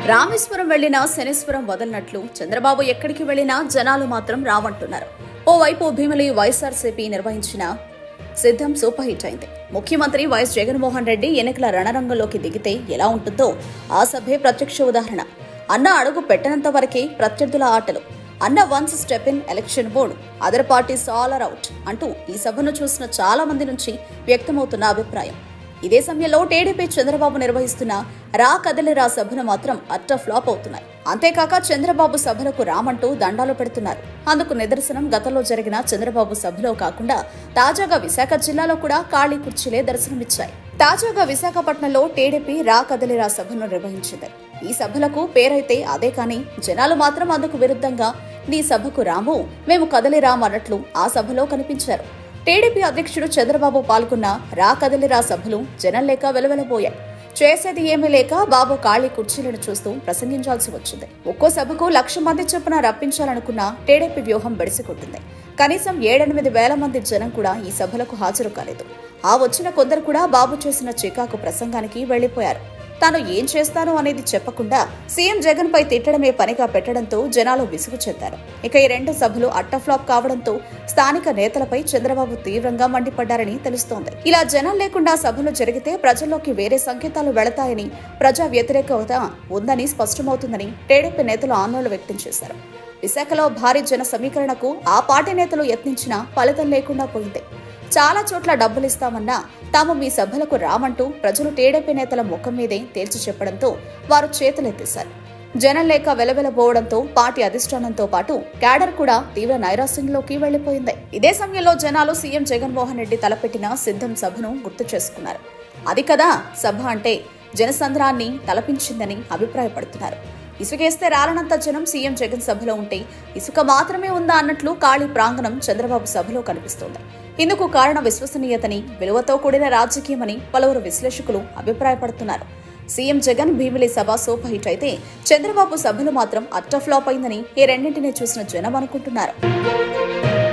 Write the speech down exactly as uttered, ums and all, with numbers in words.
రామేశ్వరం వెళ్లినా శనేశ్వరం వదలనట్లు చంద్రబాబు ఎక్కడికి వెళ్లినా జనాలు మాత్రం రావంటున్నారు. ఓవైపు భీమిలి వైఎస్ఆర్సీపీ నిర్వహించిన సిద్ధం సూపర్ హిట్ అయింది. ముఖ్యమంత్రి వైఎస్ జగన్మోహన్ రెడ్డి ఎన్నికల రణరంగంలోకి దిగితే ఎలా ఉంటుందో ఆ సభే ప్రత్యక్ష ఉదాహరణ. అన్న అడుగు పెట్టనంత వరకే ప్రత్యర్థుల ఆటలు. అన్న once step in election board, other parties all are out అంటూ ఈ సభను చూసిన చాలా మంది నుంచి వ్యక్తమవుతున్న అభిప్రాయం. ఇదే సమయంలో టీడీపీ చంద్రబాబు నిర్వహిస్తున్న రా కదలిరా సభను మాత్రం అట్ట ఫ్లాప్ అవుతున్నాయి. అంతేకాక చంద్రబాబు సభలకు రామంటూ దండాలు పెడుతున్నారు. అందుకు నిదర్శనం గతంలో జరిగిన చంద్రబాబు సభలో కాకుండా తాజాగా విశాఖ జిల్లాలో కూడా ఖాళీ కుర్చీలే దర్శనమిచ్చాయి. తాజాగా విశాఖపట్నంలో టీడీపీ రా కదలిరా సభను నిర్వహించింది. ఈ సభలకు పేరైతే అదే కానీ జనాలు మాత్రం అందుకు విరుద్ధంగా నీ సభకు రాము, మేము కదలిరాం అన్నట్లు ఆ సభలో కనిపించారు. టీడీపీ అధ్యక్షుడు చంద్రబాబు పాల్గొన్న రా కదలిరా సభలు జనం లేక వెలవెలబోయాయి. చేసేది ఏమీ లేక బాబు ఖాళీ కుర్చీలను చూస్తూ ప్రసంగించాల్సి వచ్చింది. ఒక్కో సభకు లక్ష మంది చొప్పున రప్పించాలనుకున్న టీడీపీ వ్యూహం బెడిసికొట్టింది. కనీసం ఏడెనిమిది వేల మంది జనం కూడా ఈ సభలకు హాజరు కాలేదు. ఆ వచ్చిన కొందరు కూడా బాబు చేసిన చికాకు ప్రసంగానికి వెళ్లిపోయారు. తాను ఏం చేస్తాను అనేది చెప్పకుండా సీఎం జగన్ పై తిట్టడమే పనిగా పెట్టడంతో జనాలు విసుగు చెందారు. ఇక ఈ రెండు సభలు అట్టఫ్లాప్ కావడంతో స్థానిక నేతలపై చంద్రబాబు తీవ్రంగా మండిపడ్డారని తెలుస్తోంది. ఇలా జనం లేకుండా సభలు జరిగితే ప్రజల్లోకి వేరే సంకేతాలు వెళతాయని, ప్రజా వ్యతిరేకత ఉందని స్పష్టమవుతుందని టీడీపీ నేతలు ఆందోళన వ్యక్తం చేశారు. విశాఖలో భారీ జన సమీకరణకు ఆ పార్టీ నేతలు యత్నించినా ఫలితం లేకుండా పోయింది. చాలా చోట్ల డబ్బులిస్తామన్నా తాము మీ సభలకు రామంటూ ప్రజలు టీడీపీ నేతల ముఖం మీదే తేల్చి చెప్పడంతో వారు చేతులెత్తేశారు. జనం లేక వెలవెలబోవడంతో పార్టీ అధిష్టానంతో పాటు క్యాడర్ కూడా తీవ్ర నైరాశ్యంలోకి వెళ్లిపోయింది. ఇదే సమయంలో జనాలు సీఎం జగన్మోహన్ రెడ్డి తలపెట్టిన సిద్ధం సభను గుర్తు చేసుకున్నారు. అది కదా సభ అంటే జనసంద్రాన్ని తలపించిందని అభిప్రాయపడుతున్నారు. ఇసుకేస్తే రాలనంత జనం సీఎం జగన్ సభలో ఉంటే ఇసుక మాత్రమే ఉందా అన్నట్లు ఖాళీ ప్రాంగణం చంద్రబాబు సభలో కనిపిస్తోంది. ఇందుకు కారణం విశ్వసనీయతని, విలువతో కూడిన రాజకీయమని పలువురు విశ్లేషకులు అభిప్రాయపడుతున్నారు. సీఎం జగన్ భీమిలి సభ సూపర్ హిట్ అయితే చంద్రబాబు సభలు మాత్రం అట్ట ఫ్లాప్ అయిందని ఈ రెండింటినీ చూసిన జనం అనుకుంటున్నారు.